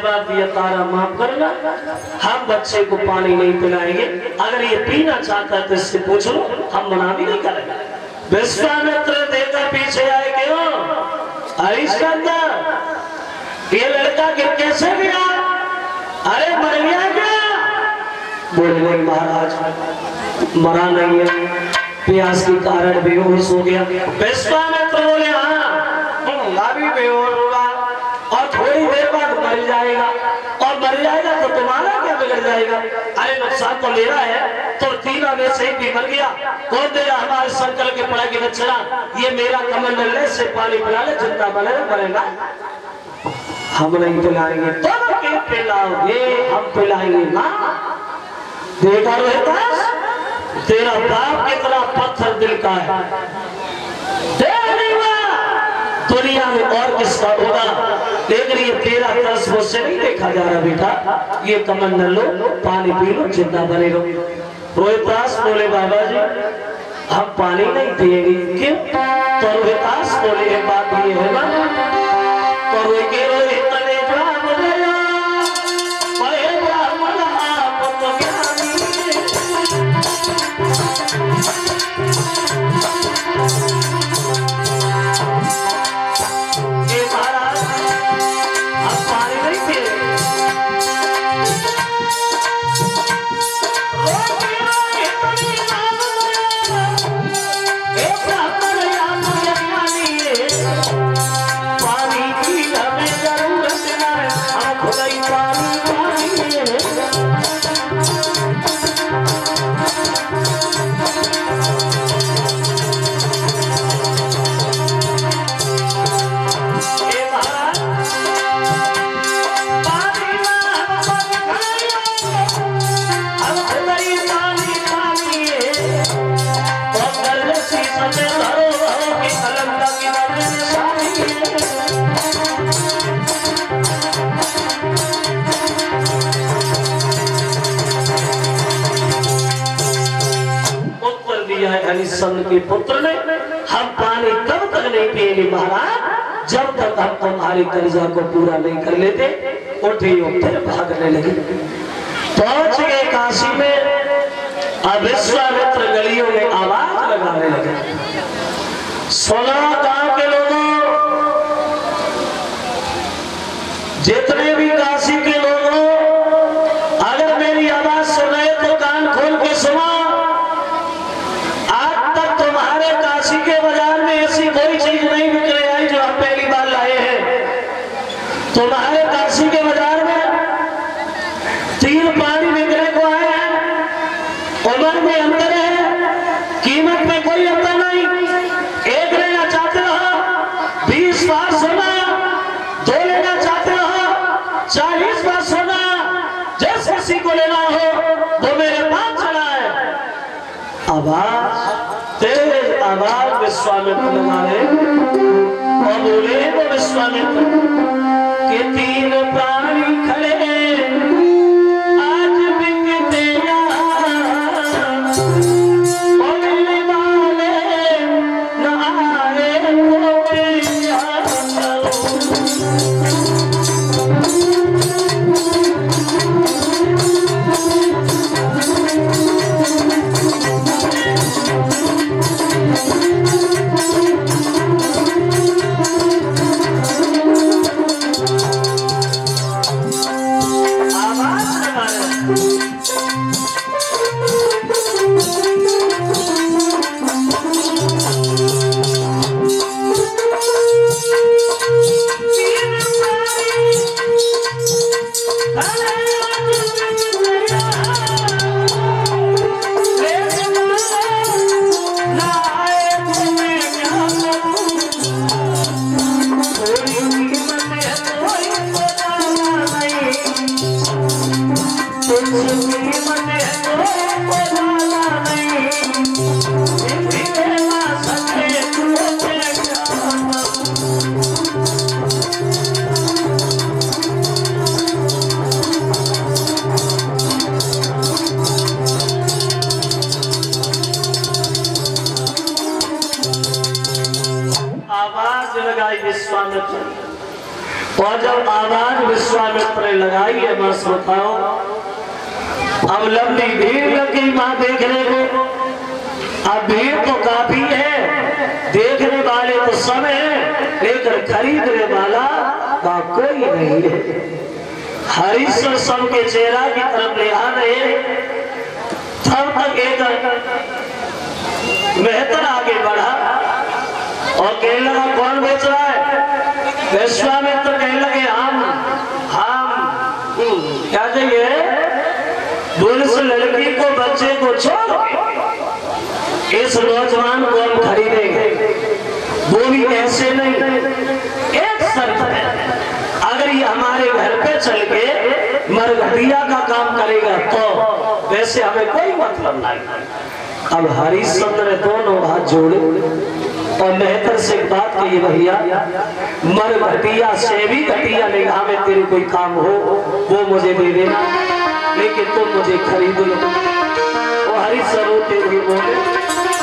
जवाब दिया तारा माफ करना, हम बच्चे को पानी नहीं पिलाएंगे, अगर ये पीना चाहता है तो इससे पूछ लो, हम मना भी नहीं करेंगे। विश्वामित्र देकर पीछे आए, क्यों हरिश्चंद्र ये लड़का गिर कैसे गया, अरे मर गया क्या? बोले नहीं महाराज मरा नहीं है, प्यास के कारण बेहोश हो गया। विश्वामित्र बोले हाँ अभी बेहोश होगा और थोड़ी देर बाद मर जाएगा, और मर जाएगा तो तुम्हारा क्या बिगड़ जाएगा? अरे नुकसान तो मेरा है, तो तीनों में से ही मर गया, कौन देगा हमारे संकल्प के पड़ा के बच्चा? ये मेरा कमंडल ले से पानी पिला ले, जितना बनेगा मरेगा, हम नहीं पिलाएंगे। तुम क्या पिलाओगे? हम पिलाएंगे ना। देखा रोहितास तेरा बाप कितना पत्थर दिल का है, दुनिया में और किसका होगा, लेकिन ये तेरा तरस मुझसे नहीं देखा जा रहा बेटा, ये कमंडल लो पानी पी लो जिंदा बने रहो। रोहितास बोले बाबा जी हम पानी नहीं पिएंगे, क्यों? तो रोहितास बोले एक बात ये है ना, तो रोहित ने जवाब दिया हरिश्चंद्र के पुत्र ने, हम पानी तब तक नहीं पिएंगे महाराज जब तक हम तुम्हारी कर्जा को पूरा नहीं कर लेते। उठे फिर भागने लगे, पहुंच गए काशी में। अब विश्वामित्र गलियों में आवाज लगाने लगे, सुना गांव के लोगों, जितने भी काशी के लोगों, अगर मेरी आवाज सुन रहे तो कान खोल के सुनो। तुम्हारे काशी के बाजार में 3 पानी बिकने को आए हैं, उम्र में अंतर है, कीमत में कोई अंतर नहीं। एक लेना चाहते हो 20 बार सोना, 2 लेना चाहते हो 40 बार सोना, जिस किसी को लेना हो वो मेरे पास चला है। आवाज तेज आवाज विश्वामित्र मारे और बोले वो विश्वामित्र के 3 प्राणी खड़े आज बिकते बोलने वाले न आए आवाज लगाई विश्वामित्र, और जब आवाज विश्वामित्र लगाई है मां श्रोताओं। अब लंबी भीड़ लगी मां देखने को। अब भीड़ तो काफी है, देखने वाले तो सब है, लेकर खरीदने वाला का कोई नहीं है। हरीश्वर सबके चेहरा की तरफ ले आ रहे। तब तक एक मेहतर आगे बढ़ा और कहने लगा कौन बेच रहा है? विश्वामित्र कहने लगे हम क्या चाहिए? बोल उस लड़की को बच्चे को छोड़ इस नौजवान को हम खरीदेंगे, वो भी ऐसे नहीं, एक शर्त है, अगर ये हमारे घर पे चल के मरघटिया का काम करेगा तो, वैसे हमें कोई मतलब नहीं। अब हरिश्चंद्र ने दोनों हाथ जोड़े और मेहतर से एक बात कही, भैया मरघटिया से भी घटिया निगाह में तेरे कोई काम हो वो मुझे दे देना, लेकिन तुम मुझे खरीद लो। वो हरिश्चंद्र होते हुए बोले,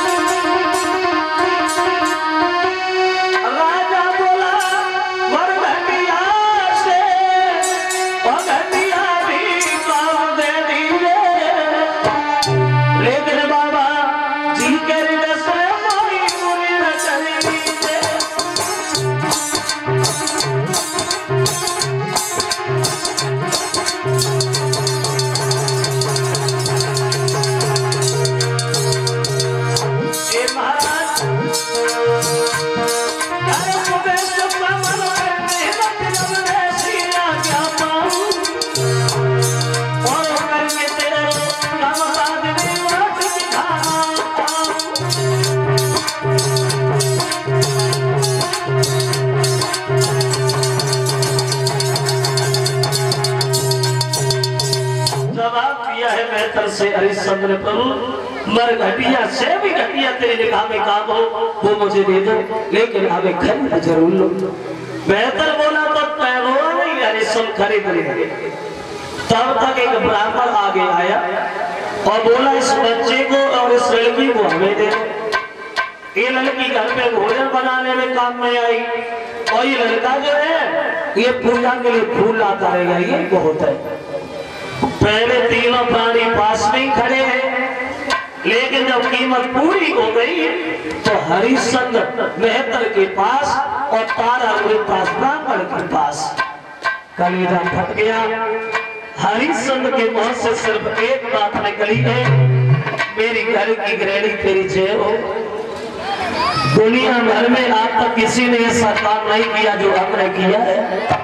से हरिश्चंद्र प्रभु मरघटिया से भी घटिया तेरे निगाह में काम हो वो मुझे दे दो, लेकिन हमें खरीद जरूर लो। बेहतर बोला तो पैगोआ नहीं, हरिश्चंद्र खरीद ले। तब तक एक ब्राह्मण आगे आया और बोला इस बच्चे को और इस लड़की को हमें दे। ये लड़की घर पे भोजन बनाने में काम में आई और ये लड़का जो है ये पूजा के लिए फूल लाता रहेगा, ये बहुत है। पहले तीनों प्राणी पास में ही खड़े हैं, लेकिन जब कीमत पूरी हो गई तो हरिश्चंद्र मेहतर के पास और तारा के पास, ब्राह्मण के पास। कलेजा फट गया। हरिश्चंद्र के मुंह से सिर्फ एक बात निकली है, मेरी घर की गृहिणी तेरी जय हो। दुनिया भर में आज तक किसी ने ऐसा काम नहीं किया जो हमने किया है।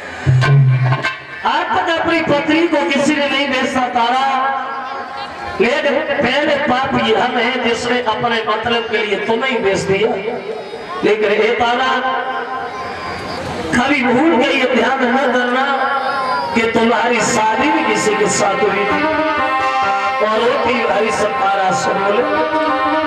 आज तक अपनी पत्नी को किसी ने नहीं बेचा तारा, लेकिन पहले पाप यह है जिसने अपने मतलब के लिए तुम्हें ही बेच दिया। लेकिन हे तारा, कभी भूल के ये ध्यान न करना कि तुम्हारी शादी भी किसी के साथ हुई थी और वो भी हरी सब तारा सुन लो।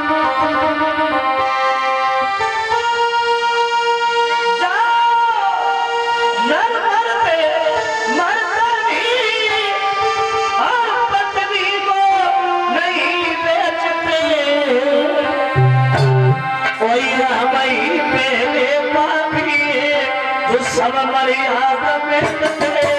सब मर्यादा में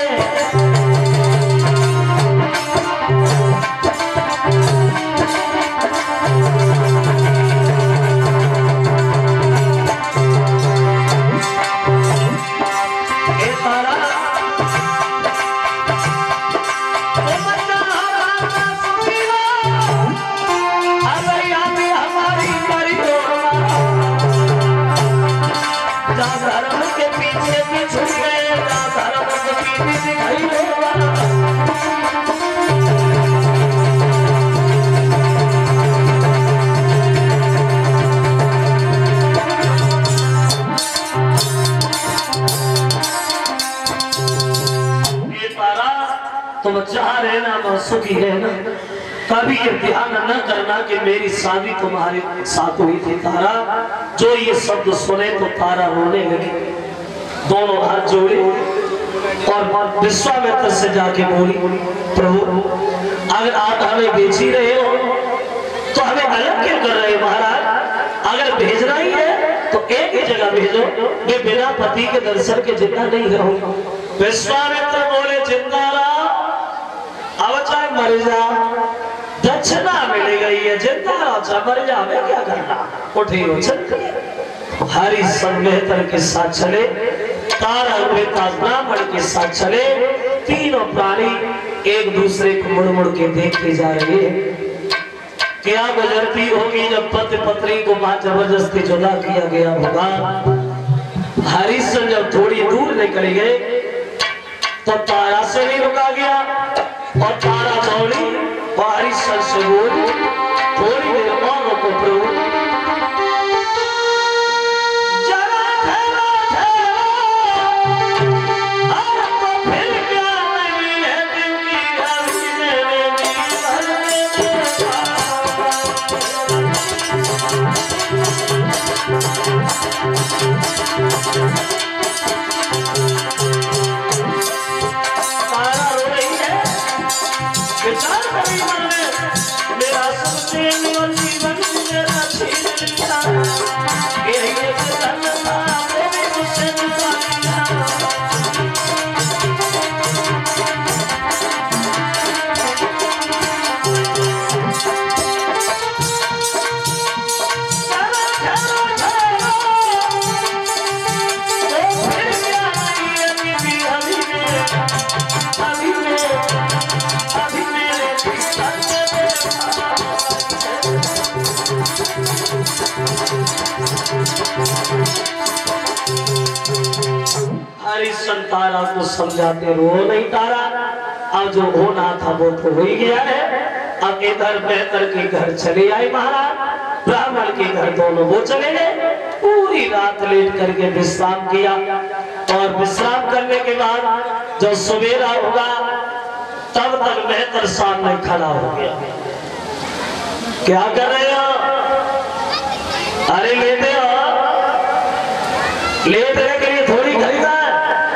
तुम चाह रहना मैं सुखी रहना, कभी ये ध्यान न करना कि मेरी शादी तुम्हारे साथ हुई थी तारा। जो ये शब्द सुने तो तारा रोने लगी, दोनों हाथ जोड़े और विश्वामित्र से जाके बोली, प्रभु अगर आप हमें बेच ही रहे हो तो हमें अलग क्यों कर रहे हो महाराज? अगर भेजना ही है तो एक ही जगह भेजो, मैं बिना पति के दर्शन के जिंदा नहीं रहूंगा। विश्वामित्र बोले जिंदा रहा, अब चाहे मर जा, दक्षिणा मिल गई है, जिंदा रहा चाहे मर जा, हमें क्या करना। उठे वो चल हरिश्चंद्र मेहतर के साथ चले, तारा ब्राह्मण के साथ चले। तीनों प्राणी एक दूसरे को मुड़ मुड़ के देखते जा रहे हैं। क्या गुजरती होगी जब पति पत्नी को मां जबरदस्ती जुदा किया गया होगा। हरिश्चंद्र जब थोड़ी दूर निकल गए तो तारा से नहीं रुका गया और तारा दौड़ी और हरिश्चंद्र से बोली, थोड़ी देर और रुको प्रभु, हरिश्चंद्र तारा को समझाते रो नहीं तारा, अब जो होना था वो तो हो ही गया है। अब इधर मेहतर के घर चले आए महाराज, ब्राह्मण के घर दोनों वो चले गए। पूरी रात लेट करके विश्राम किया और विश्राम करने के बाद जब सवेरा होगा तब तक मेहतर सामने खड़ा हो गया। क्या कर रहे हो? अरे लेते हो, लेट रहे के लिए थोड़ी खरीदा है।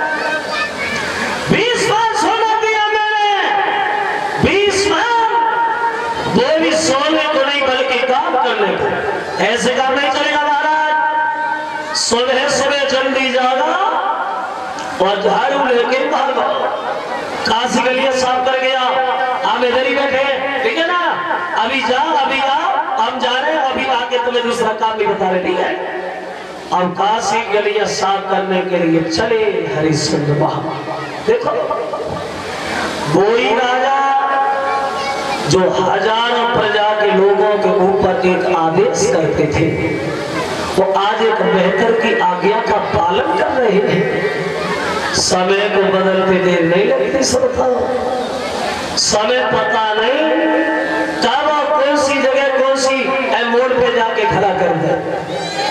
20 बार सोना दिया मैंने, 20 बार, वो भी सोने को नहीं बल्कि काम करने को। ऐसे काम नहीं चलेगा महाराज। सुबह सुबह जल्दी जागा और झाड़ू लेके भागो। काशी गलियां साफ कर गया, हम इधर ही बैठे, ठीक है ना? अभी जाओ, अभी आओ, हम जा रहे हैं, अभी आके तुम्हें दूसरा काम भी बता रहे, ठीक है? अब काशी गलियां साफ करने के लिए चले हरिश्चंद्र वहां। देखो कोई राजा जो हजारों प्रजा के लोगों के ऊपर एक आदेश करते थे, वो आज एक मेहतर की आज्ञा का पालन कर रहे हैं। समय को बदलते देर नहीं लगती सबका, समय पता नहीं कब और कौन सी जगह कौन सी मोड़ पे जाके खड़ा कर दे।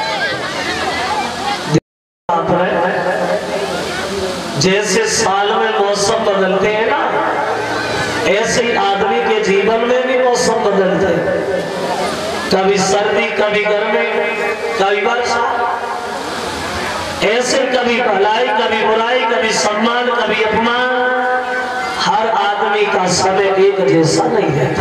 जैसे साल में मौसम बदलते हैं ना, ऐसे ही आदमी के जीवन में भी मौसम बदलते हैं। कभी सर्दी, कभी गर्मी, कभी वर्षा, ऐसे कभी भलाई, कभी बुराई, कभी सम्मान, कभी अपमान। हर आदमी का समय एक जैसा नहीं रहता।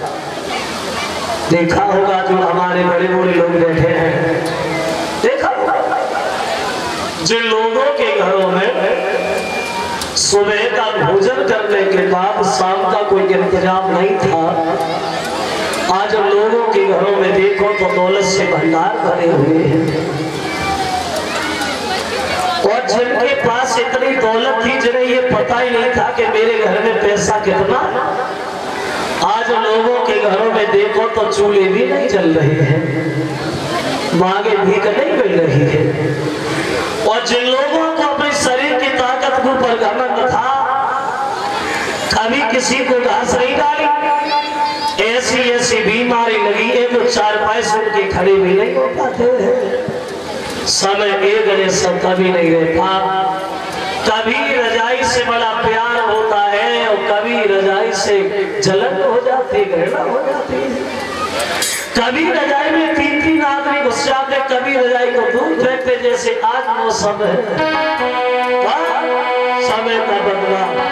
देखा होगा जो हमारे बड़े बड़े लोग बैठे हैं, देखा होगा जिन लोगों के घरों में सुबह का भोजन करने के बाद शाम का कोई इंतजाम नहीं था, आज लोगों के घरों में देखो तो दौलत से भंडार भरे हुए हैं। और जिनके पास इतनी दौलत थी जिन्हें ये पता ही नहीं था कि मेरे घर में पैसा कितना, आज लोगों के घरों में देखो तो चूल्हे भी नहीं जल रहे हैं, मांगे भीख नहीं मिल रही है। और जिन लोगों को अपने शरीर की ताकत के ऊपर घमंड था, कभी किसी को घास नहीं डाली, ऐसी ऐसी बीमारी लगी है जो 4 पैसे उनके खड़े भी नहीं हो पाते हैं। समय एक जैसा कभी नहीं रहता। कभी रजाई से बड़ा प्यार होता है और कभी रजाई से जलन हो जाती, घृणा हो जाती है। कभी रजाई में 3-3 आदमी घुस जाते, कभी रजाई को दूर फेंकते, जैसे आज मौसम है। समय का बदलाव।